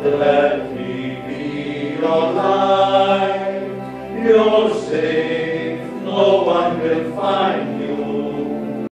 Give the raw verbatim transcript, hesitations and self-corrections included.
Let me be your light, your safe, no one will find.